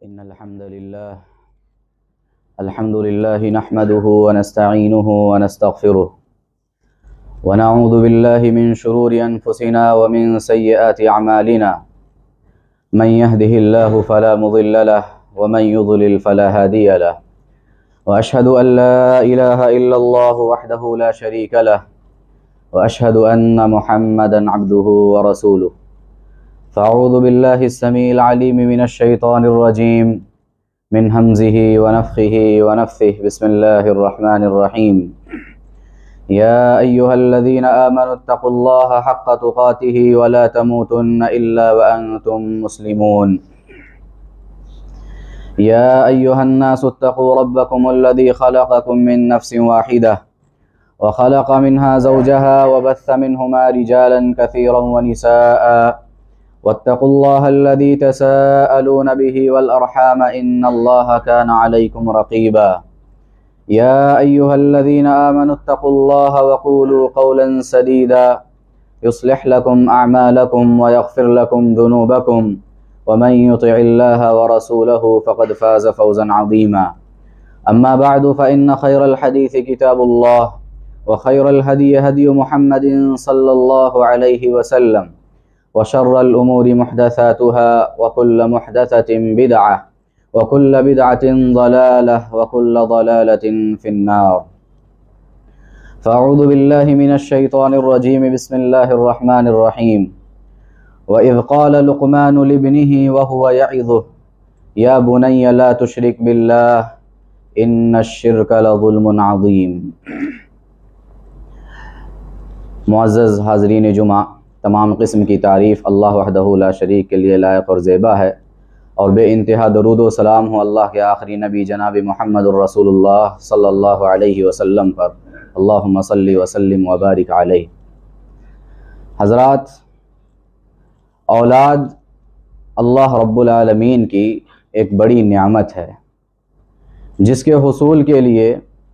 इन्नल हम्दुलिल्लाह नहमदुहु व नस्तईनुहु व नस्तगफिरुह व नऊज़ु बिल्लाहि मिन शुरूरि अनफुसिना व मिन सय्यिआति अमालिना मन यहदिहिल्लाहु फला मुदिल्ल लहु व मन युद्लिल फला हादिय लहु व अशहदु अन ला इलाहा इल्लल्लाहु वहदहु ला शरीक लहु व अशहदु अन्न मुहम्मदन अब्दुहु व रसूलुहु फ़अऊज़ु बिल्लाहि अस्समीइल अलीम मिनश शैतानिर रजीम मिन हमज़िहि व नफ़्ख़िहि व नफ़्थिहि बिस्मिल्लाहिर रहमानिर रहीम या अय्युहल्लज़ीना आमनुत्तक़ुल्लाहा हक़्क़ तुक़ातिहि व ला तमूतुन्न इल्ला व अंतुम मुस्लिमून या अय्युहन्नासुत्तक़ू रब्बकुमुल्लज़ी ख़लक़कुम मिन नफ़्सिन वाहिदह व ख़लक़ मिन्हा ज़ौजहा व बस्स मिन्हुमा रिजालन कसीरन व निसाअ वत्तक़ुल्लाहल्लज़ी तसाअलून बिही वल अर्हाम इन्नल्लाहा कान अलैकुम रक़ीबा या अय्युहल्लज़ीना आमनुत्तक़ुल्लाहा वक़ूलू क़ौलन सदीदा युस्लिह लकुम अअमालकुम व यग़फ़िर लकुम ज़ुनूबकुम व मन युतिइल्लाहा व रसूलहु फ़क़द फ़ाज़ फ़ौज़न अज़ीमा अम्मा बअदु फ़इन्न ख़ैरल हदीस किताबुल्लाह व ख़ैरल हदी हदी मुहम्मदिन सल्लल्लाहु अलैहि वसल्लम व शर्रल उमूरि मुहदसातुहा व कुल्ल मुहदसतिन बिदअह व कुल्ल बिदअतिन ज़लालह व कुल्ल ज़लालतिन फ़िन्नार फ़अऊज़ु बिल्लाहि मिनश शैतानिर रजीम बिस्मिल्लाहिर रहमानिर रहीम व इज़ क़ाल लुक़मानु लिब्निही व हुवा यइज़ुहु या बुनय्या ला तुशरिक बिल्लाह इन्नश शिर्क लज़ुल्मुन अज़ीम। मुअज़्ज़ज़ हाज़रीन जुमा, तमाम किस्म की तारीफ़ अल्लाह वहदहु ला शरीक के लिए लायक और ज़ेबा है और बेइंतहा दरूद व सलाम हो अल्लाह के आखिरी नबी जनाब मुहम्मदुर रसूलुल्लाह सल्लल्लाहु अलैहि वसल्लम पर। अल्लाहुम्मा सल्लि व सल्लिम व बारिक अलैहि। हज़रात, औलाद अल्लाह रब्बुल आलमीन की एक बड़ी नियामत है जिसके हुसूल के लिए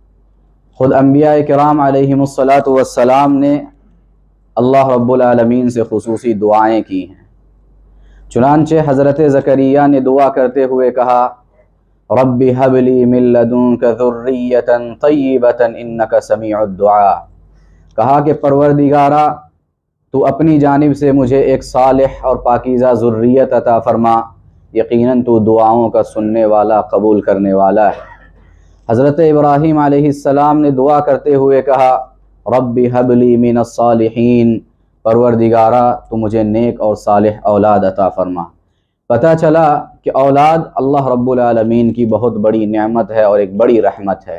ख़ुद अंबिया किराम अलैहिमुस्सलातु वस्सलाम ने अल्लाह रब्बुल आलमीन से खुसूसी दुआएँ की हैं। चुनांचे हज़रत ज़करिया ने दुआ करते हुए कहा, रब्बि हबली मिन लदुनका ज़ुर्रियतन तय्यिबतन इन्नका समीउद दुआ। कहा कि परवरदिगारा, तू अपनी जानिब से मुझे एक सालिह और पाकीज़ा ज़ुर्रियत अता फरमा, यकीनन तू दुआओं का सुनने वाला, कबूल करने वाला है। हज़रत इब्राहीम अलैहिस्सलाम ने दुआ करते हुए कहा, रब्बि हबली मिनस सालिहीन, परवरदिगारा तू मुझे नेक और सालिह औलाद अता फरमा। पता चला कि औलाद अल्लाह रब्बुल आलमीन की बहुत बड़ी नेमत है और एक बड़ी रहमत है।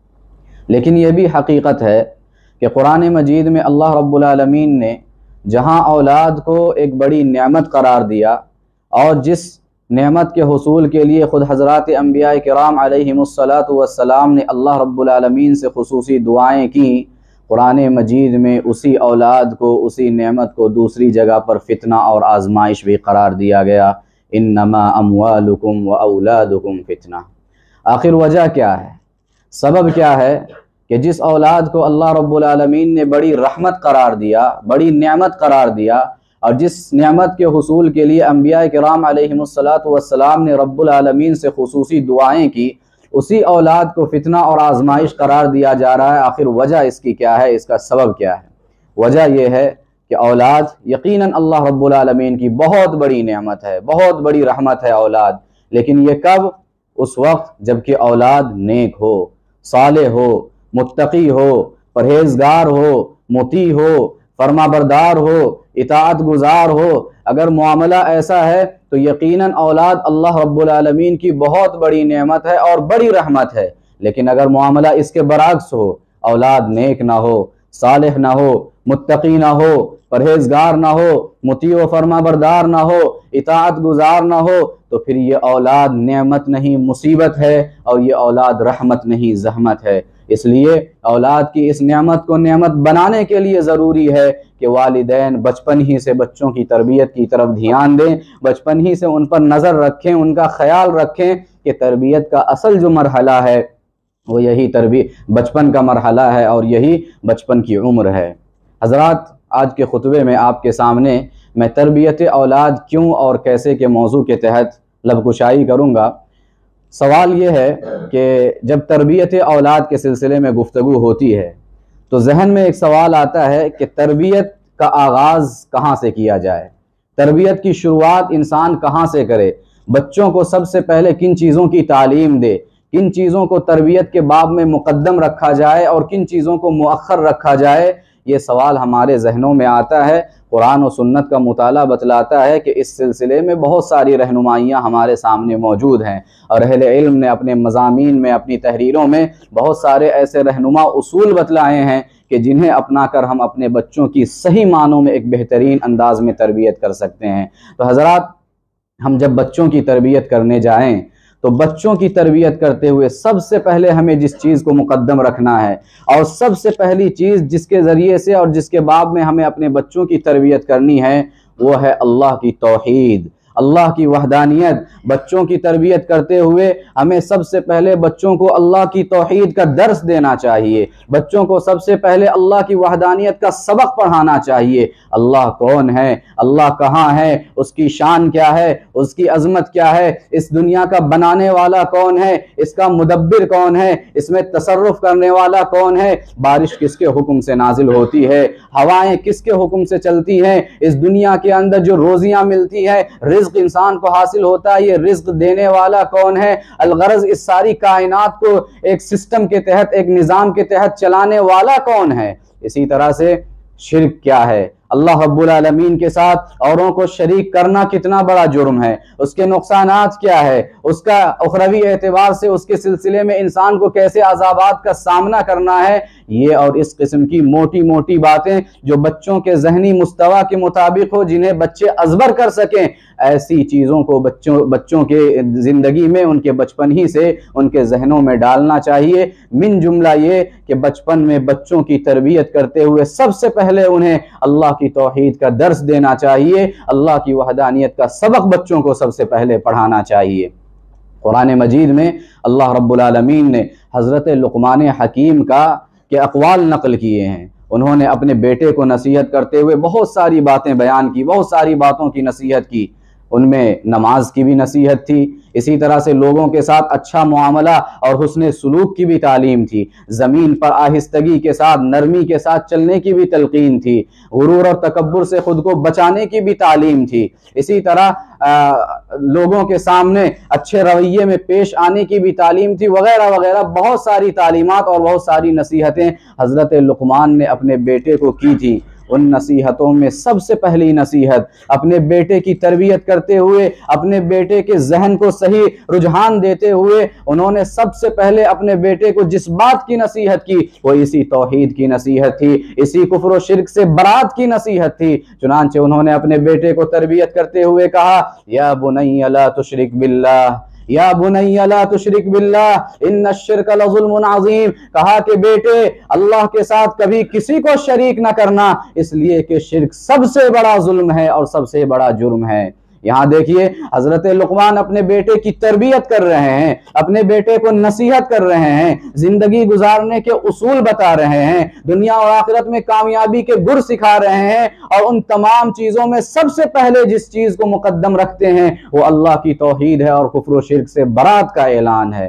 लेकिन यह भी हकीकत है कि कुरान मजीद में अल्लाह रब्बुल आलमीन ने जहाँ औलाद को एक बड़ी नेमत करार दिया और जिस नेमत के हुसूल के लिए ख़ुद हज़रात अंबिया किराम अलैहिमुस्सलातु वस्सलाम ने अल्लाह रब्बुल आलमीन से खुसूसी दुआएँ की, कुरान मजीद में उसी औलाद को, उसी नेमत को दूसरी जगह पर फितना और आजमाइश भी करार दिया गया। इन्नमा अम्वालुकुम व औलादुकुम फितना। आखिर वजह क्या है, सबब क्या है कि जिस औलाद को अल्लाह रब्बुल आलमीन ने बड़ी रहमत करार दिया, बड़ी नेमत करार दिया और जिस नेमत के हुसूल के लिए अंबिया किराम अलैहिमुस्सलातु वस्सलाम ने रब्बुल आलमीन से खुसूसी दुआएँ की, उसी औलाद को फितना और आजमाइश करार दिया जा रहा है। आखिर वजह इसकी क्या है, इसका सबब क्या है? वजह यह है कि औलाद यकीनन अल्लाह रब्बुल आलमीन की बहुत बड़ी नेमत है, बहुत बड़ी रहमत है औलाद। लेकिन ये कब? उस वक्त जबकि औलाद नेक हो, सालेह हो, मुत्तकी हो, परहेजगार हो, मुती हो, फरमाबरदार हो, इताअत गुजार हो। अगर मामला ऐसा है तो यकीनन औलाद अल्लाह रब्बुल आलमीन की बहुत बड़ी नेमत है और बड़ी रहमत है। लेकिन अगर मामला इसके बरअक्स हो, औलाद नेक ना हो, सालेह ना हो, मुत्तकी ना हो, परहेजगार ना हो, मुती व फरमाबरदार ना हो, इताअत गुजार ना हो, तो फिर ये औलाद नेमत नहीं मुसीबत है और ये औलाद रहमत नहीं ज़हमत है। इसलिए औलाद की इस नेमत को नेमत बनाने के लिए ज़रूरी है कि वालिदैन बचपन ही से बच्चों की तरबियत की तरफ ध्यान दें, बचपन ही से उन पर नज़र रखें, उनका ख़याल रखें कि तरबियत का असल जो मरहला है वो यही बचपन का मरहला है और यही बचपन की उम्र है। हज़रात, आज के खुतबे में आपके सामने मैं तरबियत औलाद क्यों और कैसे के मौजू के तहत लबकुशाई करूँगा। सवाल ये है कि जब तरबियत औलाद के सिलसिले में गुफ्तगू होती है तो जहन में एक सवाल आता है कि तरबियत का आगाज़ कहाँ से किया जाए, तरबियत की शुरुआत इंसान कहाँ से करे, बच्चों को सबसे पहले किन चीज़ों की तालीम दे, किन चीज़ों को तरबियत के बाब में मुकद्दम रखा जाए और किन चीज़ों को मुअख्खर रखा जाए। ये सवाल हमारे जहनों में आता है। कुरान और सुन्नत का मुताला बतलाता है कि इस सिलसिले में बहुत सारी रहनुमाइयाँ हमारे सामने मौजूद हैं और अहले इल्म ने अपने मज़ामीन में, अपनी तहरीरों में बहुत सारे ऐसे रहनुमा उसूल बतलाए हैं कि जिन्हें अपना कर हम अपने बच्चों की सही मानों में एक बेहतरीन अंदाज में तरबियत कर सकते हैं। तो हज़रात, हम जब बच्चों की तरबियत करने जाएं तो बच्चों की तरबियत करते हुए सबसे पहले हमें जिस चीज़ को मुकद्दम रखना है और सबसे पहली चीज़ जिसके ज़रिए से और जिसके बाब में हमें अपने बच्चों की तरबियत करनी है वो है अल्लाह की तौहीद, अल्लाह की वहदानियत। बच्चों की तरबियत करते हुए हमें सबसे पहले बच्चों को अल्लाह की तौहीद का दर्स देना चाहिए, बच्चों को सबसे पहले अल्लाह की वहदानियत का सबक पढ़ाना चाहिए। अल्लाह कौन है, अल्लाह कहाँ है, उसकी शान क्या है, उसकी अजमत क्या है, इस दुनिया का बनाने वाला कौन है, इसका मुदब्बिर कौन है, इसमें तसर्रुफ करने वाला कौन है, बारिश किसके हुक्म से नाजिल होती है, हवाएं किसके हुक्म से चलती हैं, इस दुनिया के अंदर जो रोजियां मिलती है, रिज्क इंसान को हासिल होता है, ये रिज्क देने वाला कौन है, अलगरज इस सारी कायनात को एक सिस्टम के तहत, एक निज़ाम के तहत चलाने वाला कौन है। इसी तरह से शिर्क क्या है, अल्लाह रब्बुल आलमीन के साथ औरों को शरीक करना कितना बड़ा जुर्म है, उसके नुकसानात क्या है, उसका उखरवी एतबार से उसके सिलसिले में इंसान को कैसे अज़ाबात का सामना करना है। ये और इस किस्म की मोटी मोटी बातें जो बच्चों के जहनी मुस्तवा के मुताबिक हो, जिन्हें बच्चे अज़बर कर सकें, ऐसी चीज़ों को बच्चों के ज़िंदगी में उनके बचपन ही से उनके जहनों में डालना चाहिए। मिन जुमला ये कि बचपन में बच्चों की तरबियत करते हुए सबसे पहले उन्हें अल्लाह की तौहीद का दर्स देना चाहिए, अल्लाह की वहदानियत का सबक बच्चों को सबसे पहले पढ़ाना चाहिए। कुरान मजीद में अल्लाह रब्बुल आलमीन ने हज़रत लुक़मान हकीम के अक़वाल नक़ल किए हैं। उन्होंने अपने बेटे को नसीहत करते हुए बहुत सारी बातें बयान की, बहुत सारी बातों की नसीहत की। उनमें नमाज की भी नसीहत थी, इसी तरह से लोगों के साथ अच्छा मुआमला और हुस्ने सुलूक की भी तालीम थी, ज़मीन पर आहिस्तगी के साथ, नरमी के साथ चलने की भी तलकीन थी, गुरूर और तकब्बुर से खुद को बचाने की भी तालीम थी। इसी तरह लोगों के सामने अच्छे रवैये में पेश आने की भी तालीम थी, वगैरह वगैरह बहुत सारी तालीमात और बहुत सारी नसीहतें हज़रत लुक़मान ने अपने बेटे को की थी। उन नसीहतों में सबसे पहली नसीहत, अपने बेटे की तरबियत करते हुए, अपने बेटे के जहन को सही रुझान देते हुए उन्होंने सबसे पहले अपने बेटे को जिस बात की नसीहत की वो इसी तौहीद की नसीहत थी, इसी कुफ्र और शिर्क से बरात की नसीहत थी। चुनांचे उन्होंने अपने बेटे को तरबियत करते हुए कहा, या बुनैया ला तुशरिक बिल्लाह, या बुनैया ला तुशरिक बिल्लाह इन्नश्शिर्क लज़ुल्मुन अज़ीम। कहा कि बेटे, अल्लाह के साथ कभी किसी को शरीक न करना, इसलिए कि शिर्क सबसे बड़ा जुल्म है और सबसे बड़ा जुर्म है। यहाँ देखिए, हजरत लुक़मान अपने बेटे की तरबियत कर रहे हैं, अपने बेटे को नसीहत कर रहे हैं, जिंदगी गुजारने के उसूल बता रहे हैं, दुनिया और आखिरत में कामयाबी के गुर सिखा रहे हैं, और उन तमाम चीजों में सबसे पहले जिस चीज को मुकद्दम रखते हैं वो अल्लाह की तौहीद है और कुफ्र व शिर्क से बरात का ऐलान है।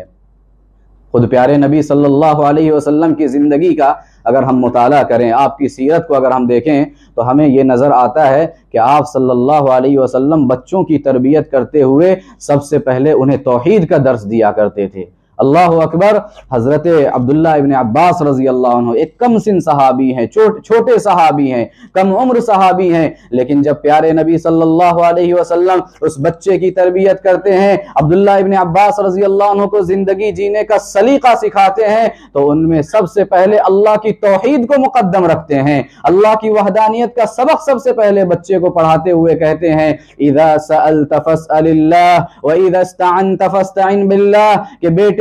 खुद प्यारे नबी सल्लल्लाहु अलैहि वसल्लम की ज़िंदगी का अगर हम मुताला करें, आपकी सीरत को अगर हम देखें, तो हमें ये नज़र आता है कि आप सल्लल्लाहु अलैहि वसल्लम बच्चों की तरबियत करते हुए सबसे पहले उन्हें तौहीद का दर्स दिया करते थे। अल्लाह अकबर। हज़रत अब्दुल्ला इब्न अब्बास रज़ी अल्लाह अन्हु एक कम सिन सहाबी हैं, छोटे सहाबी हैं, कम उम्र सहाबी हैं, लेकिन जब प्यारे नबी सल्लल्लाहु अलैहि वसल्लम उस बच्चे की तरबियत करते हैं, अब्दुल्ला इब्न अब्बास रज़ी अल्लाह अन्हु को ज़िंदगी जीने का सलीका सिखाते हैं, तो उनमें सबसे पहले अल्लाह की तौहीद को मुकद्दम रखते हैं, अल्लाह की वहदानियत का सबक सबसे पहले बच्चे को पढ़ाते हुए कहते हैं, इज़ा सअल्त फस्अलिल्लाह व इज़ा इस्तअनत फस्तइन बिल्लाह, कि बेटे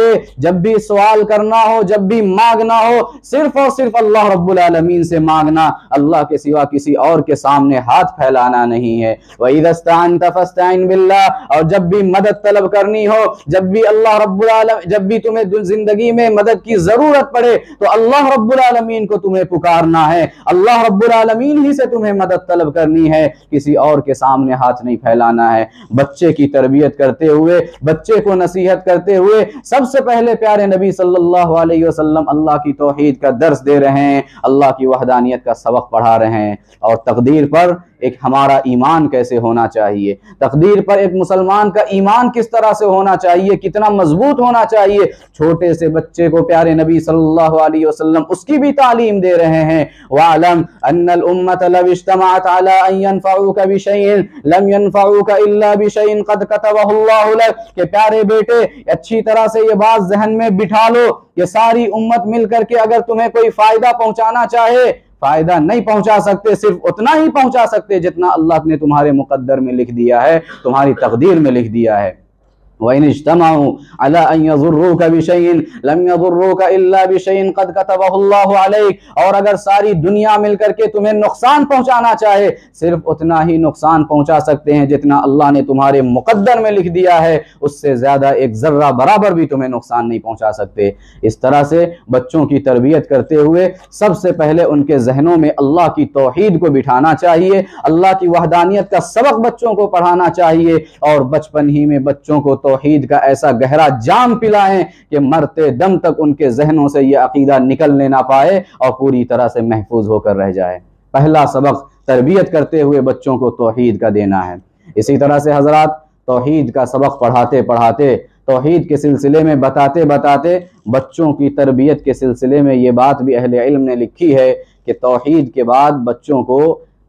हुए जब भी सवाल करना हो, जब भी मांगना हो, सिर्फ और सिर्फ अल्लाह रब्बुल आलमीन से मांगना, अल्लाह के सिवा किसी और के सामने हाथ फैलाना नहीं है। व इज़ा इस्तअनत फस्तईन बिल्लाह, और जब भी मदद तलब करनी हो, जब भी अल्लाह रब्बुल आलमीन, जब भी तुम्हें जिंदगी में मदद की जरूरत पड़े तो अल्लाह रब्बुल आलमीन को तुम्हें पुकारना है, अल्लाह रब्बुल आलमीन ही से तुम्हें मदद तलब करनी है, किसी और के सामने हाथ नहीं फैलाना है। बच्चे की तरबियत करते हुए, बच्चे को नसीहत करते हुए सबसे पहले प्यारे नबी सल्लल्लाहु अलैहि वसल्लम अल्लाह की तौहीद का दर्स दे रहे हैं, अल्लाह की वहदानियत का सबक पढ़ा रहे हैं, और तकदीर पर एक हमारा ईमान कैसे होना चाहिए, तकदीर पर एक मुसलमान का ईमान किस तरह से होना चाहिए, कितना मजबूत होना चाहिए, छोटे से बच्चे को प्यारे नबी सल्लल्लाहु अलैहि वसल्लम उसकी भी तालीम दे रहे हैं। वअलम अन्नल उम्मत लव इज्तमअत अला अन यनफऊका बिशैइन लम यनफऊका इल्ला बिशैइन क़द कतबहु अल्लाहु लक, के प्यारे बेटे अच्छी तरह से ये बात जहन में बिठा लो कि सारी उम्मत मिलकर के अगर तुम्हें कोई फायदा पहुंचाना चाहे, फायदा नहीं पहुंचा सकते, सिर्फ उतना ही पहुंचा सकते जितना अल्लाह ने तुम्हारे मुकद्दर में लिख दिया है, तुम्हारी तकदीर में लिख दिया है। वइन इज्तमऊ अला अन यज़ुर्रूका बिशैइन लम यज़ुर्रूका इल्ला बिशैइन क़द कतबहु अल्लाहु अलैक, और अगर सारी दुनिया मिलकर के तुम्हें नुकसान पहुंचाना चाहे, सिर्फ उतना ही नुकसान पहुंचा सकते हैं जितना अल्लाह ने तुम्हारे मुकद्दर में लिख दिया है, उससे ज्यादा एक जर्रा बराबर भी तुम्हें नुकसान नहीं पहुंचा सकते। इस तरह से बच्चों की तरबियत करते हुए सबसे पहले उनके जहनों में अल्लाह की तौहीद को बिठाना चाहिए, अल्लाह की वहदानियत का सबक बच्चों को पढ़ाना चाहिए, और बचपन ही में बच्चों को तौहीद का ऐसा गहरा जाम पिलाएं कि मरते दम तक उनके जहनों से यह अकीदा निकलने ना पाए और पूरी तरह से महफूज होकर रह जाए। पहला सबक तरबियत करते हुए बच्चों को तौहीद का देना है। इसी तरह से हजरात, तौहीद का सबक पढ़ाते पढ़ाते, तौहीद के सिलसिले में बताते बताते, बच्चों की तरबियत के सिलसिले में ये बात भी अहले इल्म ने लिखी है कि तौहीद के बाद बच्चों को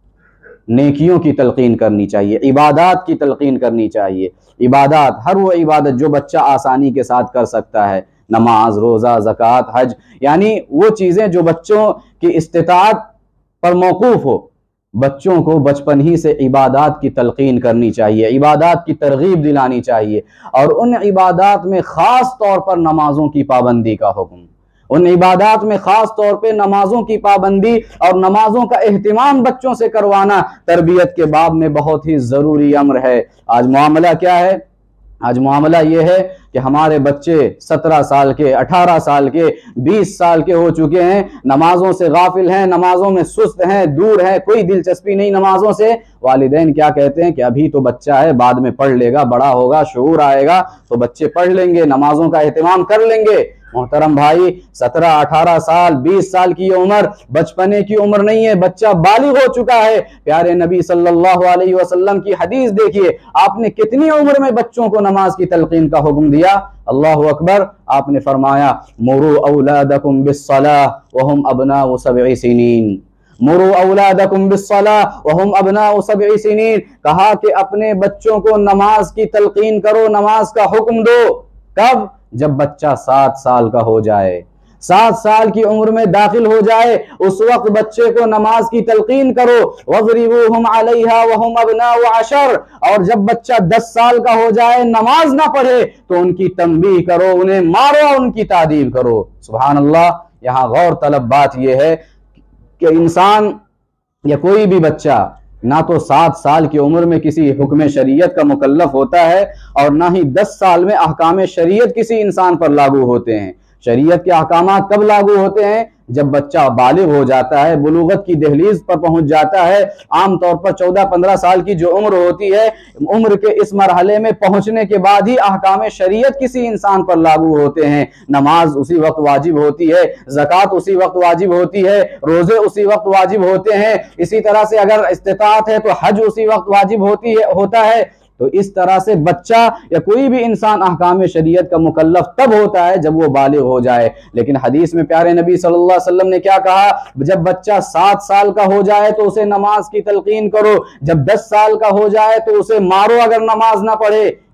नेकियों की तलकीन करनी चाहिए, इबादत की तलकीन करनी चाहिए। इबादत, हर वो इबादत जो बच्चा आसानी के साथ कर सकता है, नमाज, रोज़ा, ज़कात, हज, यानी वो चीज़ें जो बच्चों की इस्तिताअत पर मौकूफ़ हो, बच्चों को बचपन ही से इबादत की तलकीन करनी चाहिए, इबादत की तरगीब दिलानी चाहिए, और उन इबादत में ख़ास तौर पर नमाजों की पाबंदी का हुक्म, उन इबादत में खास तौर पे नमाजों की पाबंदी और नमाजों का एहतिमाम बच्चों से करवाना तरबियत के बाब में बहुत ही ज़रूरी अम्र है। आज मामला क्या है? आज मामला ये है कि हमारे बच्चे 17 साल के, 18 साल के, 20 साल के हो चुके हैं, नमाजों से गाफिल हैं, नमाजों में सुस्त हैं, दूर हैं, कोई दिलचस्पी नहीं नमाजों से। वालिदैन क्या कहते हैं कि अभी तो बच्चा है, बाद में पढ़ लेगा, बड़ा होगा, शऊर आएगा तो बच्चे पढ़ लेंगे, नमाजों का एहतिमाम कर लेंगे। मोहतरम भाई, 17, 18 साल, 20 साल की उम्र बचपने की उम्र नहीं है, बच्चा बालिग हो चुका है। प्यारे नबी सल्लल्लाहु अलैहि वसल्लम की हदीस देखिए, आपने कितनी उम्र में बच्चों को नमाज की तलकीन का हुक्म दिया। अल्लाहु अकबर, आपने फरमाया मुरू औलादकुम बिस्सलाह वहुम अबनाउ सब'i सिनीन, मुरू औलादकुम बिस्सलाह वहुम अबनाउ सब'i सिनीन, कहा कि अपने बच्चों को नमाज की तलकीन करो, नमाज का हुक्म दो। कब? जब बच्चा 7 साल का हो जाए, 7 साल की उम्र में दाखिल हो जाए, उस वक्त बच्चे को नमाज की तलकीन करो। वज़रिबूहुम अलैहा वहुम अबनाउ अशर, और जब बच्चा 10 साल का हो जाए, नमाज ना पढ़े तो उनकी तंबीह करो, उन्हें मारो, उनकी तादीब करो। सुभान अल्लाह। यहाँ गौर तलब बात यह है कि इंसान या कोई भी बच्चा ना तो 7 साल की उम्र में किसी हुक्म शरीयत का मुकल्लफ होता है, और ना ही 10 साल में अहकाम शरीयत किसी इंसान पर लागू होते हैं। शरीयत के अहकामात कब लागू होते हैं? जब बच्चा बालिग हो जाता है, बुलूगत की दहलीज पर पहुंच जाता है। आमतौर पर 14-15 साल की जो उम्र होती है, उम्र के इस मरहले में पहुंचने के बाद ही अहकाम शरीयत किसी इंसान पर लागू होते हैं। नमाज उसी वक्त वाजिब होती है, ज़कात उसी वक्त वाजिब होती है, रोजे उसी वक्त वाजिब होते हैं। इसी तरह से अगर इस्तिताअत है तो हज उसी वक्त वाजिब होता है। तो इस तरह से बच्चा या कोई भी इंसान अहकाम शरीयत का मुकल्लफ तब होता है जब वो बालिग हो जाए। लेकिन हदीस में प्यारे नबी सल्लल्लाहु अलैहि वसल्लम ने क्या कहा? जब बच्चा 7 साल का हो जाए तो उसे नमाज की तलकीन करो, जब 10 साल का हो जाए तो उसे मारो अगर नमाज ना पढ़े।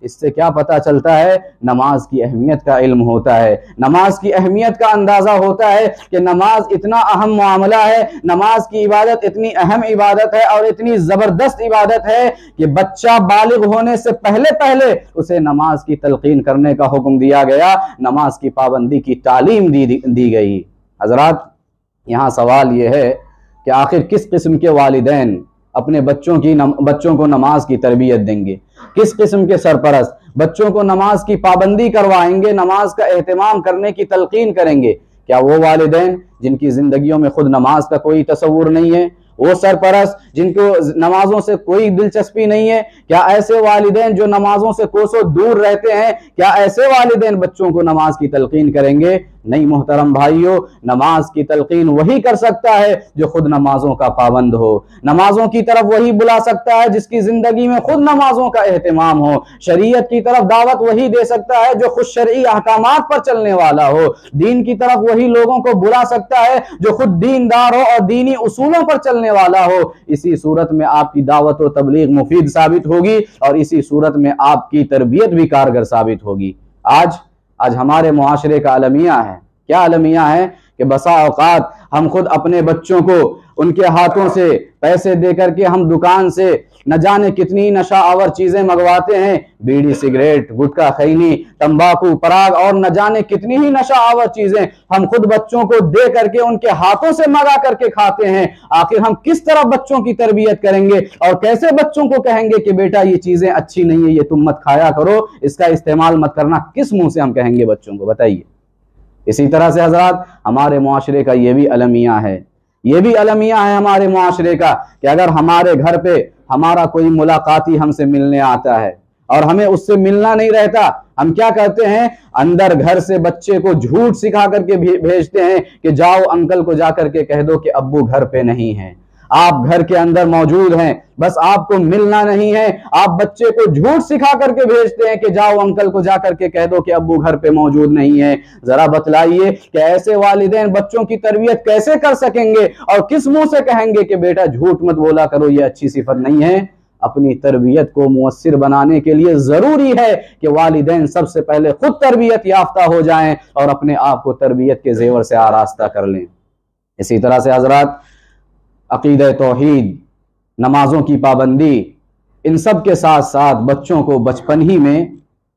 इससे क्या पता चलता है? नमाज की अहमियत का इल्म होता है, नमाज की अहमियत का अंदाज़ा होता है कि नमाज इतना अहम मामला है, नमाज की इबादत इतनी अहम इबादत है और इतनी ज़बरदस्त इबादत है कि बच्चा बालिग होने से पहले पहले उसे नमाज की तलकीन करने का हुक्म दिया गया, नमाज की पाबंदी की तालीम दी गई। हज़रात, यहाँ सवाल यह है कि आखिर किस किस्म के वालिदैन अपने बच्चों को नमाज की तरबियत देंगे? किस किस्म के सरपरस्त बच्चों को नमाज की पाबंदी करवाएंगे, नमाज का एहतमाम करने की तलकीन करेंगे? क्या वो वालिदैन जिनकी ज़िंदगियों में खुद नमाज का कोई तसव्वुर नहीं है? वो सरपरस्त जिनको नमाजों से कोई दिलचस्पी नहीं है? क्या ऐसे वालिदैन जो नमाजों से कोसों दूर रहते हैं, क्या ऐसे वालिदैन बच्चों को नमाज की तलकीन करेंगे? नहीं मोहतरम भाइयों, नमाज की तलकीन वही कर सकता है जो खुद नमाजों का पाबंद हो, नमाजों की तरफ वही बुला सकता है जिसकी जिंदगी में खुद नमाजों का एहतमाम हो, शरीयत की तरफ दावत वही दे सकता है जो खुद शरई अहकामात पर चलने वाला हो, दीन की तरफ वही लोगों को बुला सकता है जो खुद दीनदार हो और दीनी उसूलों पर चलने वाला हो। इसी सूरत में आपकी दावत व तबलीग मुफीद साबित होगी और इसी सूरत में आपकी तरबियत भी कारगर साबित होगी। आज हमारे मुआशरे का अलमिया है, क्या अलमिया है कि बसा औकात हम खुद अपने बच्चों को उनके हाथों से पैसे दे करके हम दुकान से न जाने कितनी नशा आवर चीजें मंगवाते हैं, बीड़ी, सिगरेट, गुटखा, खैनी, तंबाकू, पराग और न जाने कितनी ही नशा आवर चीजें हम खुद बच्चों को दे करके उनके हाथों से मंगा करके खाते हैं। आखिर हम किस तरह बच्चों की तरबियत करेंगे और कैसे बच्चों को कहेंगे कि बेटा ये चीजें अच्छी नहीं है, ये तुम मत खाया करो, इसका इस्तेमाल मत करना? किस मुंह से हम कहेंगे बच्चों को, बताइए। इसी तरह से हजरात, हमारे मुआशरे का ये भी अलमिया है, ये भी अलमिया है हमारे मुआशरे का कि अगर हमारे घर पे हमारा कोई मुलाकाती हमसे मिलने आता है और हमें उससे मिलना नहीं रहता, हम क्या करते हैं? अंदर घर से बच्चे को झूठ सिखा करके भेजते हैं कि जाओ अंकल को जाकर के कह दो कि अब्बू घर पे नहीं है, आप घर के अंदर मौजूद हैं, बस आपको मिलना नहीं है। आप बच्चे को झूठ सिखा करके भेजते हैं कि जाओ अंकल को जाकर के कह दो कि अब्बू घर पे मौजूद नहीं है। जरा बतलाइए कि ऐसे वालिदैन बच्चों की तरबियत कैसे कर सकेंगे और किस मुंह से कहेंगे कि बेटा झूठ मत बोला करो, ये अच्छी सिफत नहीं है। अपनी तरबियत को मुअस्सिर बनाने के लिए जरूरी है कि वालिदैन सबसे पहले खुद तरबियत याफ्ता हो जाएं और अपने आप को तरबियत के जेवर से आरास्ता कर लें। इसी तरह से हजरात, अकीदा तौहीद, नमाजों की पाबंदी, इन सब के साथ साथ बच्चों को बचपन ही में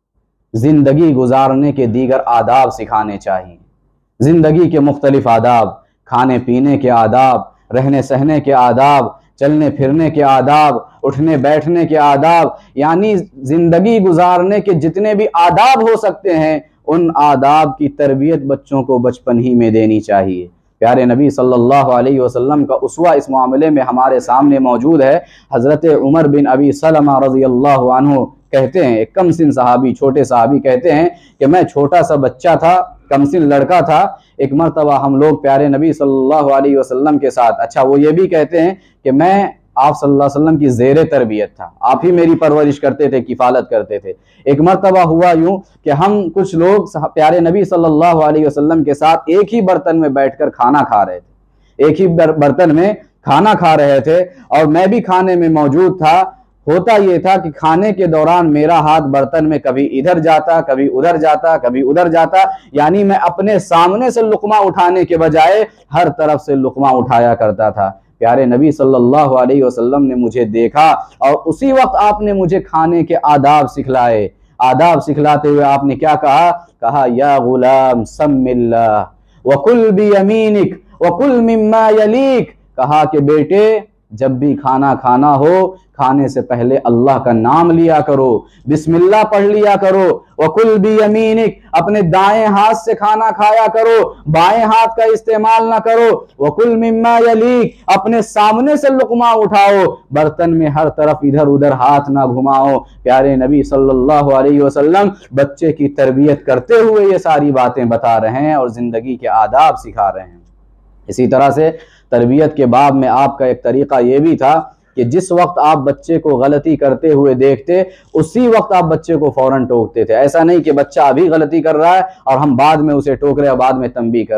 जिंदगी गुजारने के दीगर आदाब सिखाने चाहिए। जिंदगी के मुख्तलिफ आदाब, खाने पीने के आदाब, रहने सहने के आदाब, चलने फिरने के आदाब, उठने बैठने के आदाब, यानी जिंदगी गुजारने के जितने भी आदाब हो सकते हैं उन आदाब की तरबियत बच्चों को बचपन ही में देनी चाहिए। प्यारे नबी सल्लल्लाहु अलैहि वसल्लम का उसवा इस मामले में हमारे सामने मौजूद है। हज़रत उमर बिन अबी सलमा रज़ियल्लाहु अन्हु कहते हैं, एक कमसिन सहाबी, छोटे सहाबी कहते हैं कि मैं छोटा सा बच्चा था, कमसिन लड़का था। एक मरतबा हम लोग प्यारे नबी सल्लल्लाहु अलैहि वसल्लम के साथ, अच्छा वो ये भी कहते हैं कि मैं आप सल्लल्लाहु अलैहि वसल्लम की ज़ेरे तरबियत था, आप ही मेरी परवरिश करते थे, किफ़ालत करते थे। एक मरतबा हुआ यूं कि हम कुछ लोग प्यारे नबी सल्लल्लाहु अलैहि वसल्लम के साथ एक ही बर्तन में बैठकर खाना खा रहे थे, एक ही बर्तन में खाना खा रहे थे और मैं भी खाने में मौजूद था। होता ये था कि खाने के दौरान मेरा हाथ बर्तन में कभी इधर जाता, कभी उधर जाता, कभी उधर जाता, यानी मैं अपने सामने से लुकमा उठाने के बजाय हर तरफ से लुकमा उठाया करता था। प्यारे नबी सल्लल्लाहु अलैहि वसल्लम ने मुझे देखा और उसी वक्त आपने मुझे खाने के आदाब सिखलाए। आदाब सिखलाते हुए आपने क्या कहा? या गुलाम सम्मिल्लाह वकुल बियमीनिक वकुल मिम्मा यलीक। कहा कि बेटे, जब भी खाना खाना हो, खाने से पहले अल्लाह का नाम लिया करो, बिस्मिल्लाह पढ़ लिया करो। वकुल बियमीनिक, अपने दाएं हाथ से खाना खाया करो, बाएं हाथ का इस्तेमाल ना करो। वकुल मिम्मा यलीक, अपने सामने से लुकमा उठाओ, बर्तन में हर तरफ इधर उधर हाथ ना घुमाओ। प्यारे नबी सल्लल्लाहु अलैहि वसल्लम बच्चे की तरबियत करते हुए ये सारी बातें बता रहे हैं और जिंदगी के आदाब सिखा रहे हैं। इसी तरह से तरबियत के बाब में आपका एक तरीका ये भी था कि जिस वक्त आप बच्चे को गलती करते हुए देखते उसी वक्त आप बच्चे को फौरन टोकते थे। ऐसा नहीं कि बच्चा अभी गलती कर रहा है और हम बाद में उसे टोक रहे हैं, बाद में तंबीह कर रहे हैं।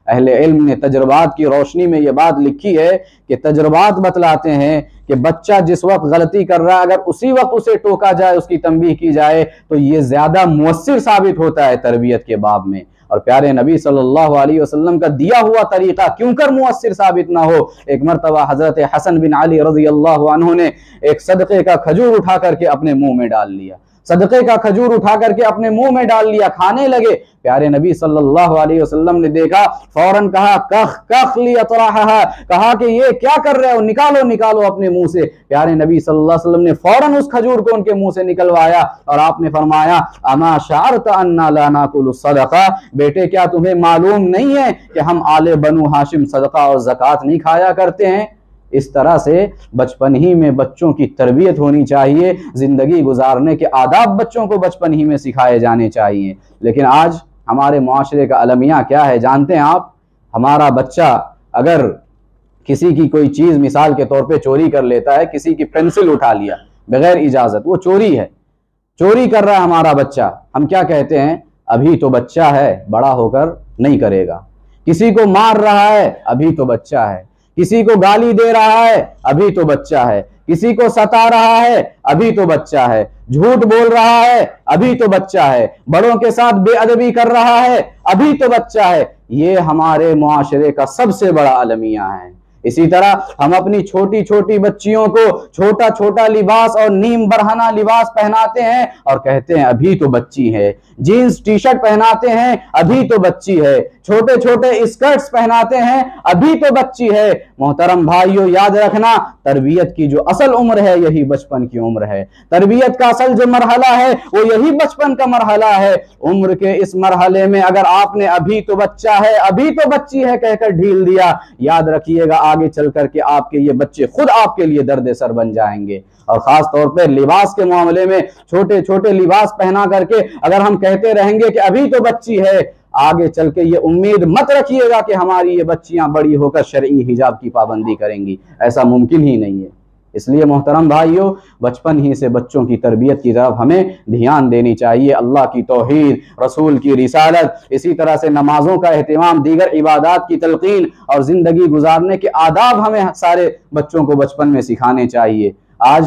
अहले इल्म ने तजर्बात की रोशनी में यह बात लिखी है कि तजर्बात बतलाते हैं कि बच्चा जिस वक्त गलती कर रहा है अगर उसी वक्त उसे टोका जाए, उसकी तंबीह की जाए, तो ये ज्यादा मुअस्सिर साबित होता है तरबियत के बाब में। और प्यारे नबी सल्लल्लाहु अलैहि वसल्लम का दिया हुआ तरीका क्यों कर मुअस्सिर साबित ना हो। एक मरतबा हजरत हसन बिन अली रज़ी अल्लाहु अन्हु ने एक सदक़े का खजूर उठा करके अपने मुंह में डाल लिया, सदक़े का खजूर उठा करके अपने मुंह में डाल लिया, खाने लगे। प्यारे नबी सल्लल्लाहु अलैहि वसल्लम ने देखा, फौरन कहा कख कख ली अतराहा, कहा कि ये क्या कर रहे हो, निकालो निकालो अपने मुंह से। प्यारे नबी सल्लल्लाहु अलैहि वसल्लम ने फौरन उस खजूर को उनके मुंह से निकलवाया और आपने फरमाया, अमा शाअरत अन्ना ला नाकुलु सदका, बेटे क्या तुम्हें मालूम नहीं है कि हम आले बनु हाशिम सदका और ज़कात नहीं खाया करते हैं। इस तरह से बचपन ही में बच्चों की तरबियत होनी चाहिए, जिंदगी गुजारने के आदाब बच्चों को बचपन ही में सिखाए जाने चाहिए। लेकिन आज हमारे मुआशरे का अलमिया क्या है जानते हैं आप? हमारा बच्चा अगर किसी की कोई चीज़ मिसाल के तौर पे चोरी कर लेता है, किसी की पेंसिल उठा लिया बगैर इजाज़त, वो चोरी है, चोरी कर रहा है हमारा बच्चा, हम क्या कहते हैं? अभी तो बच्चा है, बड़ा होकर नहीं करेगा। किसी को मार रहा है, अभी तो बच्चा है। किसी को गाली दे रहा है, अभी तो बच्चा है। किसी को सता रहा है, अभी तो बच्चा है। झूठ बोल रहा है, अभी तो बच्चा है। बड़ों के साथ बेअदबी कर रहा है, अभी तो बच्चा है। ये हमारे मुआशरे का सबसे बड़ा अलमिया है। इसी तरह हम अपनी छोटी छोटी बच्चियों को छोटा छोटा लिबास और नीम बरहना लिबास पहनाते हैं और कहते हैं अभी तो बच्ची है। जीन्स टी शर्ट पहनाते हैं, अभी तो बच्ची है। छोटे छोटे स्कर्ट्स पहनाते हैं, अभी तो बच्ची है। मोहतरम भाइयों, याद रखना, तरबियत की जो असल उम्र है यही बचपन की उम्र है। तरबियत का असल जो मरहला है वो यही बचपन का मरहला है। उम्र के इस मरहले में अगर आपने अभी तो बच्चा है, अभी तो बच्ची है कहकर ढील दिया, याद रखिएगा आगे चल करके आपके ये बच्चे खुद आपके लिए दर्द सर बन जाएंगे। और खास तौर पे लिबास के मामले में छोटे छोटे लिबास पहना करके अगर हम कहते रहेंगे कि अभी तो बच्ची है, आगे चल के ये उम्मीद मत रखिएगा कि हमारी ये बच्चियां बड़ी होकर शरई हिजाब की पाबंदी करेंगी, ऐसा मुमकिन ही नहीं है। इसलिए मोहतरम भाइयों, बचपन ही से बच्चों की तरबियत की तरफ हमें ध्यान देनी चाहिए। अल्लाह की तौहीद, रसूल की रिसालत, इसी तरह से नमाजों का एहतिमाम, दीगर इबादात की तलकीन और ज़िंदगी गुजारने के आदाब हमें सारे बच्चों को बचपन में सिखाने चाहिए। आज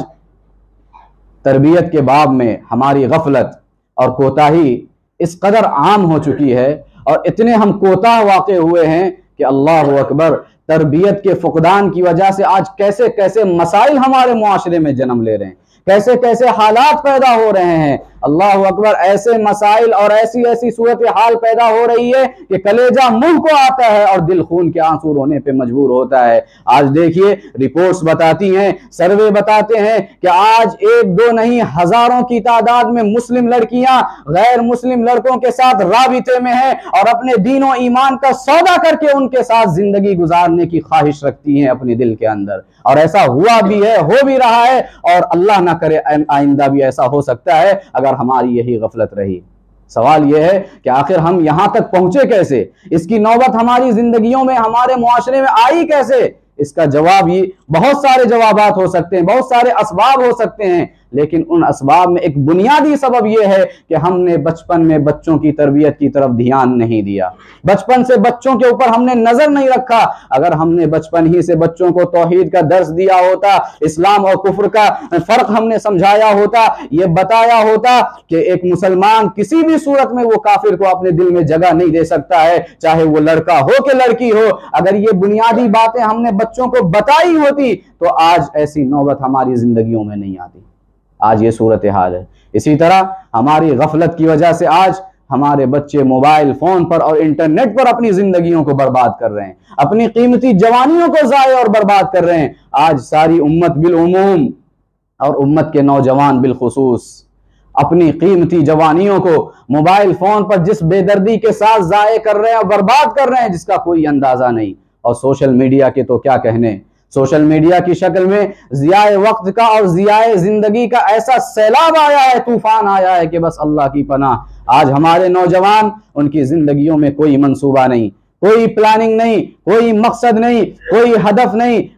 तरबियत के बाब में हमारी गफलत और कोताही इस कदर आम हो चुकी है और इतने हम कोताह वाक़े हुए हैं कि अल्लाह अकबर, तरबियत के फुकदान की वजह से आज कैसे कैसे मसाइल हमारे मुआशरे में जन्म ले रहे हैं, कैसे कैसे हालात पैदा हो रहे हैं। अल्लाह अकबर, ऐसे मसाइल और ऐसी ऐसी सूरत हाल पैदा हो रही है कि कलेजा मुंह को आता है और दिल खून के आंसू रोने पे मजबूर होता है। आज देखिए, रिपोर्ट्स बताती हैं, सर्वे बताते हैं कि आज एक दो नहीं हजारों की तादाद में मुस्लिम लड़कियां गैर मुस्लिम लड़कों के साथ राबिते में हैं और अपने दीन और ईमान का सौदा करके उनके साथ जिंदगी गुजारने की ख्वाहिश रखती हैं अपने दिल के अंदर। और ऐसा हुआ भी है, हो भी रहा है और अल्लाह ना करे आइंदा भी ऐसा हो सकता है अगर हमारी यही गफलत रही। सवाल यह है कि आखिर हम यहां तक पहुंचे कैसे? इसकी नौबत हमारी जिंदगियों में, हमारे मुआशरे में आई कैसे? इसका जवाब ये बहुत सारे जवाबात हो सकते हैं, बहुत सारे असबाब हो सकते हैं, लेकिन उन असबाब में एक बुनियादी सबब यह है कि हमने बचपन में बच्चों की तरबियत की तरफ ध्यान नहीं दिया। बचपन से बच्चों के ऊपर हमने नजर नहीं रखा। अगर हमने बचपन ही से बच्चों को तौहीद का दर्स दिया होता, इस्लाम और कुफ्र का फर्क हमने समझाया होता, ये बताया होता कि एक मुसलमान किसी भी सूरत में वो काफिर को अपने दिल में जगह नहीं दे सकता है, चाहे वो लड़का हो कि लड़की हो। अगर ये बुनियादी बातें हमने बच्चों को बताई होती तो आज ऐसी नौबत हमारी जिंदगियों में नहीं आती। आज ये सूरत हाल है। इसी तरह हमारी गफलत की वजह से आज हमारे बच्चे मोबाइल फोन पर और इंटरनेट पर अपनी जिंदगियों को बर्बाद कर रहे हैं, अपनी कीमती जवानियों को जाये और बर्बाद कर रहे हैं। आज सारी उम्मत बिलउमूम और उम्मत के नौजवान बिलखुसूस अपनी कीमती जवानियों को मोबाइल फोन पर जिस बेदर्दी के साथ जाये कर रहे हैं और बर्बाद कर रहे हैं जिसका कोई अंदाजा नहीं। और सोशल मीडिया के तो क्या कहने, सोशल मीडिया की शक्ल में जियाए वक्त का और जियाए जिंदगी का ऐसा सैलाब आया है, तूफान आया है कि बस अल्लाह की पनाह। आज हमारे नौजवान, उनकी जिंदगियों में कोई मंसूबा नहीं, कोई प्लानिंग नहीं, कोई मकसद नहीं, कोई हदफ नहीं,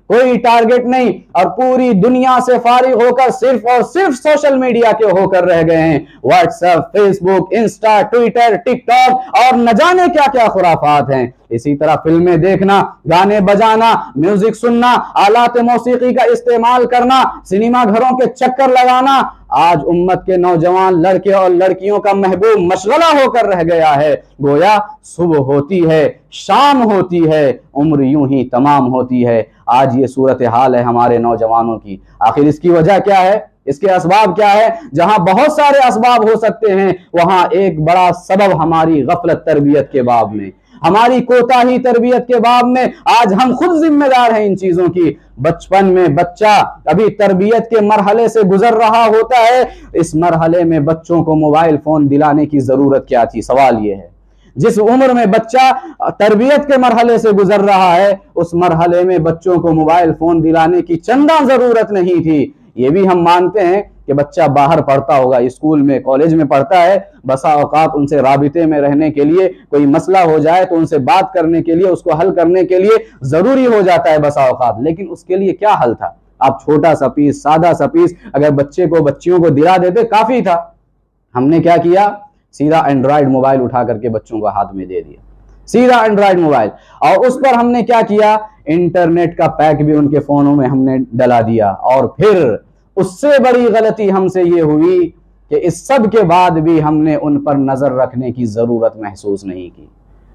कोई टारगेट नहीं, और पूरी दुनिया से फारिग होकर सिर्फ और सिर्फ सोशल मीडिया के होकर रह गए हैं। WhatsApp, Facebook, Insta, Twitter, TikTok और न जाने क्या क्या खुराफात हैं। इसी तरह फिल्में देखना, गाने बजाना, म्यूजिक सुनना, आलात मौसीकी का इस्तेमाल करना, सिनेमा घरों के चक्कर लगाना आज उम्मत के नौजवान लड़के और लड़कियों का महबूब मशगला होकर रह गया है। गोया सुबह होती है, शाम होती है, उम्र यूं ही तमाम होती है। आज ये सूरत हाल है हमारे नौजवानों की। आखिर इसकी वजह क्या है? इसके असबाब क्या है? जहां बहुत सारे असबाब हो सकते हैं, वहां एक बड़ा सबब हमारी गफलत तरबियत के बाब में, हमारी कोताही तरबियत के बाब में आज हम खुद जिम्मेदार हैं इन चीजों की। बचपन में बच्चा अभी तरबियत के मरहले से गुजर रहा होता है, इस मरहले में बच्चों को मोबाइल फोन दिलाने की जरूरत क्या थी? सवाल यह है। जिस उम्र में बच्चा तरबियत के मरहले से गुजर रहा है, उस मरहले में बच्चों को मोबाइल फोन दिलाने की चंदा जरूरत नहीं थी। ये भी हम मानते हैं कि बच्चा बाहर पढ़ता होगा, स्कूल में, कॉलेज में पढ़ता है, बसा औकात उनसे राबिते में रहने के लिए, कोई मसला हो जाए तो उनसे बात करने के लिए, उसको हल करने के लिए जरूरी हो जाता है बसा औकात। लेकिन उसके लिए क्या हल था? आप छोटा सा पीस, सादा सा पीस अगर बच्चियों को दिला देते काफी था। हमने क्या किया? सीधा एंड्रॉइड मोबाइल उठा करके बच्चों को हाथ में दे दिया, सीधा एंड्रॉइड मोबाइल, और उस पर हमने क्या किया? इंटरनेट का पैक भी उनके फोनों में हमने डला दिया। और फिर उससे बड़ी गलती हमसे ये हुई कि इस सब के बाद भी हमने उन पर नजर रखने की जरूरत महसूस नहीं की,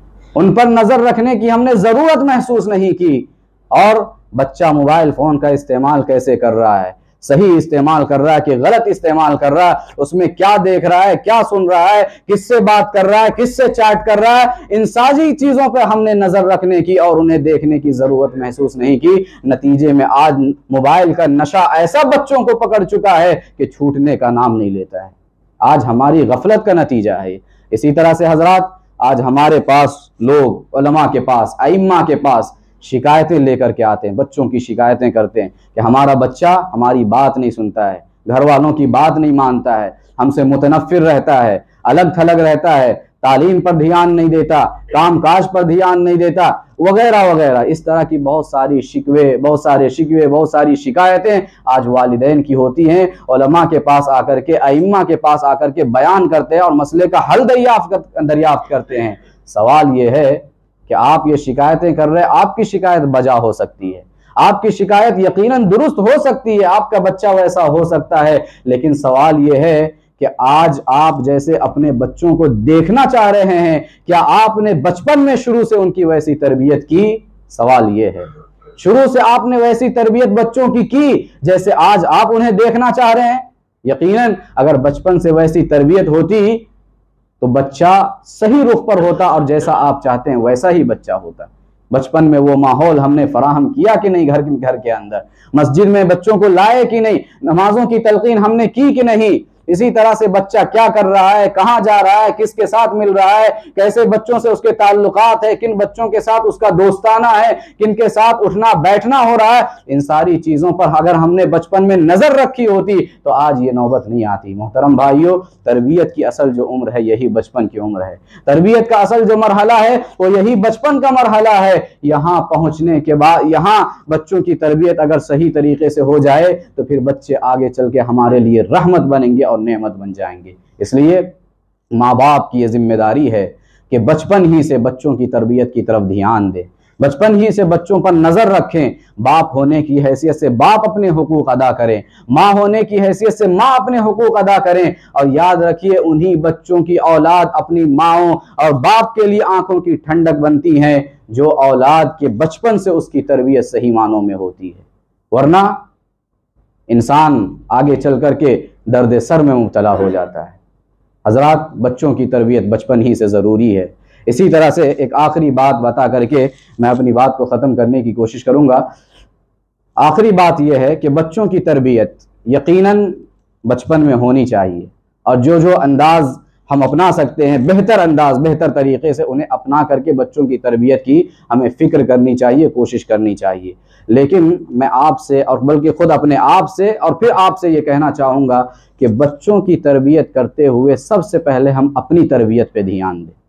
उन पर नजर रखने की हमने जरूरत महसूस नहीं की। और बच्चा मोबाइल फोन का इस्तेमाल कैसे कर रहा है, सही इस्तेमाल कर रहा है कि गलत इस्तेमाल कर रहा है, उसमें क्या देख रहा है, क्या सुन रहा है, किससे बात कर रहा है, किससे चैट कर रहा है, इन सारी चीजों पर हमने नजर रखने की और उन्हें देखने की जरूरत महसूस नहीं की। नतीजे में आज मोबाइल का नशा ऐसा बच्चों को पकड़ चुका है कि छूटने का नाम नहीं लेता है। आज हमारी गफलत का नतीजा है। इसी तरह से हजरात, आज हमारे पास लोग, उलमा के पास, अइम्मा के पास शिकायतें लेकर के आते हैं, बच्चों की शिकायतें करते हैं कि हमारा बच्चा हमारी बात नहीं सुनता है, घर वालों की बात नहीं मानता है, हमसे मुतनफ्फिर रहता है, अलग थलग रहता है, तालीम पर ध्यान नहीं देता, काम काज पर ध्यान नहीं देता, वगैरह वगैरह। इस तरह की बहुत सारी शिकवे, बहुत सारी शिकायतें आज वालिदैन की होती हैं। उलमा के पास आकर के, अइम्मा के पास आकर के बयान करते हैं और मसले का हल दरियाफ्त करते हैं। सवाल यह है कि आप ये शिकायतें कर रहे हैं, आपकी शिकायत बजा हो सकती है, आपकी शिकायत यकीनन दुरुस्त हो सकती है, आपका बच्चा वैसा हो सकता है, लेकिन सवाल यह है कि आज आप जैसे अपने बच्चों को देखना चाह रहे हैं, क्या आपने बचपन में शुरू से उनकी वैसी तरबियत की? सवाल यह है, शुरू से आपने वैसी तरबियत बच्चों की जैसे आज आप उन्हें देखना चाह रहे हैं? यकीनन अगर बचपन से वैसी तरबियत होती तो बच्चा सही रुख पर होता और जैसा आप चाहते हैं वैसा ही बच्चा होता। बचपन में वो माहौल हमने फराहम किया कि नहीं? घर के अंदर मस्जिद में बच्चों को लाए कि नहीं? नमाजों की तलकीन हमने की कि नहीं? इसी तरह से बच्चा क्या कर रहा है, कहां जा रहा है, किसके साथ मिल रहा है, कैसे बच्चों से उसके ताल्लुकात है, किन बच्चों के साथ उसका दोस्ताना है, किन के साथ उठना बैठना हो रहा है, इन सारी चीजों पर अगर हमने बचपन में नजर रखी होती तो आज ये नौबत नहीं आती। मोहतरम भाइयों, तरबियत की असल जो उम्र है यही बचपन की उम्र है। तरबियत का असल जो मरहला है वो यही बचपन का मरहला है। यहाँ पहुंचने के बाद, यहाँ बच्चों की तरबियत अगर सही तरीके से हो जाए तो फिर बच्चे आगे चल के हमारे लिए रहमत बनेंगे और नेमत बन जाएंगे। इसलिए माँ बाप की यह जिम्मेदारी है कि बचपन ही से बच्चों की तरबियत की तरफ ध्यान दें, बचपन ही से बच्चों पर नजर रखें। बाप होने की हैसियत से बाप अपने हुकूक अदा करें, माँ होने की हैसियत से माँ अपने हुकूक अदा करें। और याद रखिए, उन्हीं बच्चों की औलाद अपनी माँओं और बाप के लिए आंखों की ठंडक बनती हैं जो औलाद के बचपन से उसकी तरबियत सही मानों में होती है। वरना इंसान आगे चल करके दर्द सर में मुब्तला हो जाता है। हजरात, बच्चों की तरबियत बचपन ही से ज़रूरी है। इसी तरह से एक आखिरी बात बता करके मैं अपनी बात को ख़त्म करने की कोशिश करूँगा। आखिरी बात यह है कि बच्चों की तरबियत यकीनन बचपन में होनी चाहिए, और जो अंदाज़ हम अपना सकते हैं, बेहतर अंदाज, बेहतर तरीके से उन्हें अपना करके बच्चों की तरबियत की हमें फ़िक्र करनी चाहिए, कोशिश करनी चाहिए। लेकिन मैं आपसे और बल्कि ख़ुद अपने आप से और फिर आपसे ये कहना चाहूँगा कि बच्चों की तरबियत करते हुए सबसे पहले हम अपनी तरबियत पे ध्यान दें।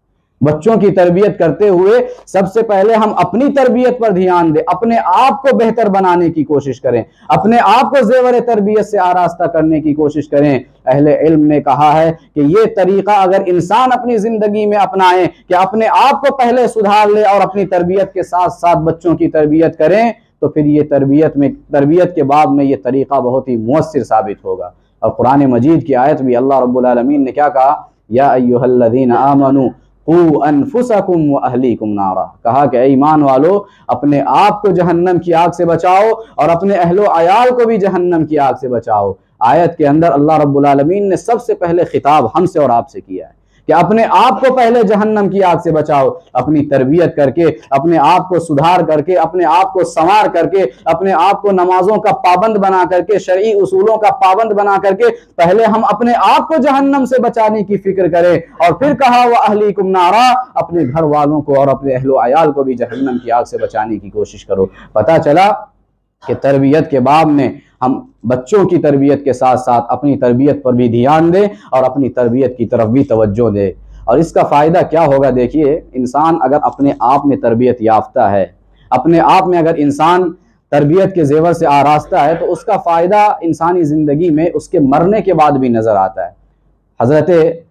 बच्चों की तरबियत करते हुए सबसे पहले हम अपनी तरबियत पर ध्यान दें, अपने आप को बेहतर बनाने की कोशिश करें, अपने आप को ज़ेवर तरबियत से आरास्ता करने की कोशिश करें। अहले इल्म ने कहा है कि ये तरीका अगर इंसान अपनी जिंदगी में अपनाए कि अपने आप को पहले सुधार ले और अपनी तरबियत के साथ साथ बच्चों की तरबियत करें, तो फिर ये तरबियत के बाद में ये तरीका बहुत ही मुअस्सिर साबित होगा। और कुरान मजीद की आयत भी अल्लाह रब्बुल आलमीन ने क्या कहा, या अय्युहल्लज़ीना आमनू क़ू अनफुसकुम व अहलीकुम नारा, कहा कि ईमान वालो अपने आप को जहन्नम की आग से बचाओ और अपने अहलो अयाल को भी जहन्नम की आग से बचाओ। आयत के अंदर अल्लाह रब्बुल आलमीन ने सबसे पहले खिताब हमसे और आपसे किया है कि अपने आप को पहले जहन्नम की आग से बचाओ, अपनी तरबियत करके, अपने आप को सुधार करके, अपने आप को संवार करके, अपने आप को नमाजों का पाबंद बना करके, शरई उसूलों का पाबंद बना करके पहले हम अपने आप को जहन्नम से बचाने की फिक्र करें। और फिर कहा व अहलीकुम नारा, अपने घर वालों को और अपने अहलो अयाल को भी जहन्नम की आग से बचाने की कोशिश करो। पता चला कि तरबियत के बाब में हम बच्चों की तरबियत के साथ साथ अपनी तरबियत पर भी ध्यान दें और अपनी तरबियत की तरफ भी तवज्जो दें। और इसका फ़ायदा क्या होगा, देखिए, इंसान अगर अपने आप में तरबियत याफ्ता है, अपने आप में अगर इंसान तरबियत के ज़ेवर से आरास्ता है, तो उसका फ़ायदा इंसानी ज़िंदगी में उसके मरने के बाद भी नज़र आता है। हज़रत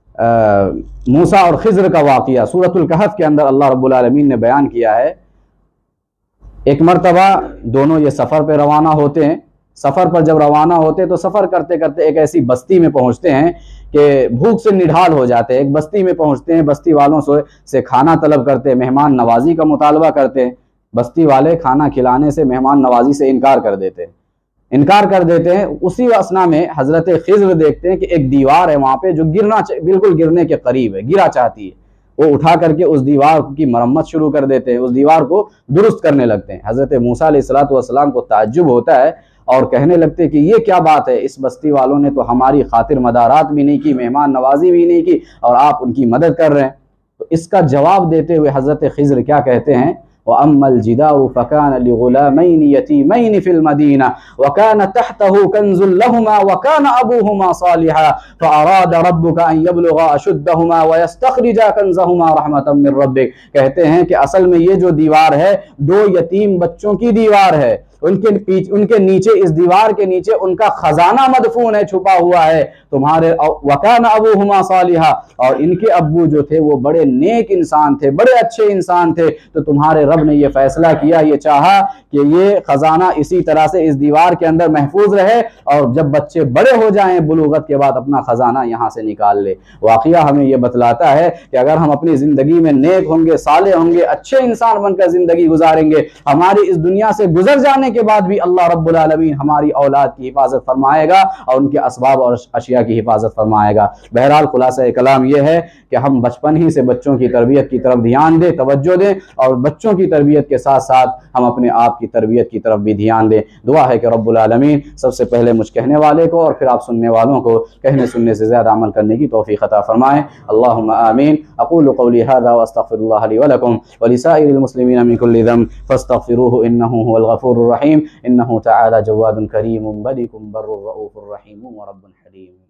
मूसा और खिज़र का वाक़िया सूरतुल कहफ़ के अंदर अल्लाह रब्बुल आलमीन ने बयान किया है। एक मरतबा दोनों ये सफ़र पर रवाना होते हैं। सफ़र पर जब रवाना होते तो सफ़र करते करते एक ऐसी बस्ती में पहुंचते हैं कि भूख से निढाल हो जाते हैं। एक बस्ती में पहुंचते हैं, बस्ती वालों से खाना तलब करते हैं, मेहमान नवाजी का मुतालबा करते हैं। बस्ती वाले खाना खिलाने से, मेहमान नवाजी से इनकार कर देते हैं। उसी असना में हज़रत खिज़र देखते हैं कि एक दीवार है वहाँ पे जो बिल्कुल गिरने के करीब है, गिरा चाहती है। वो उठा करके उस दीवार की मरम्मत शुरू कर देते हैं, उस दीवार को दुरुस्त करने लगते हैं। हज़रत मूसा अलैहिस्सलातु वस्सलाम को ताज्जुब होता है और कहने लगते कि ये क्या बात है, इस बस्ती वालों ने तो हमारी खातिर मदारात भी नहीं की, मेहमान नवाजी भी नहीं की, और आप उनकी मदद कर रहे हैं। तो इसका जवाब देते हुए हज़रत खिज़र क्या कहते हैं, व अम्मल जिदाउ फ़कान लिग़ुलामैनि यतीमैनि फ़िल मदीना व कान तहतहु कन्ज़ुल लहुमा व कान अबूहुमा सालिहा फ़अराद रब्बुका अन यब्लुगा अशुद्धहुमा व यस्तख़रिजा कन्ज़हुमा रहमतम मिन रब्बिक। कहते हैं कि असल में ये जो दीवार है, दो यतीम बच्चों की दीवार है। उनके नीचे, इस दीवार के नीचे उनका खजाना मदफून है, छुपा हुआ है। तुम्हारे वकान अबूहुमा सालिहा, और इनके अब्बू जो थे वो बड़े नेक इंसान थे, बड़े अच्छे इंसान थे। तो तुम्हारे रब ने ये फैसला किया, ये चाहा कि ये खजाना इसी तरह से इस दीवार के अंदर महफूज रहे, और जब बच्चे बड़े हो जाएं बुलूगत के बाद अपना खजाना यहाँ से निकाल ले। वाक़िया हमें ये बतलाता है कि अगर हम अपनी ज़िंदगी में नेक होंगे, साले होंगे, अच्छे इंसान बनकर ज़िंदगी गुजारेंगे, हमारी इस दुनिया से गुजर जाने के बाद भी अल्लाह रब्बुल आलमीन हमारी औलाद की हिफाजत फरमाएगा और उनके असबाब और अशिया की हिफाजत फरमाएगा। बहरहाल खुलासा कलाम यह है कि हम बचपन ही से बच्चों की तरबियत की तरफ ध्यान दें, तवज्जो दें, और बच्चों की तरबियत के साथ साथ हम अपने आप की तरबियत की तरफ भी ध्यान दें। दुआ है कि रब्बुल आलमीन सबसे पहले मुझ कहने वाले को और फिर आप सुनने वालों को कहने सुनने से ज़्यादा अमल करने की तौफीक अता फरमाएं। अल्लाहुम्मा आमीन। अक़ूलु क़ौली हाज़ा व अस्तग़फ़िरुल्लाह ली व लकुम व लिसाइरिल मुस्लिमीन मिन कुल्लि ज़ंब फ़स्तग़फ़िरूहु इन्नहु हुवल गफ़ूरुर रहीम इन्नहु तआला जवादुन करीमुन बलीकुम बर्रुर रऊफ़ुर रहीम व रब्बुन हलीम।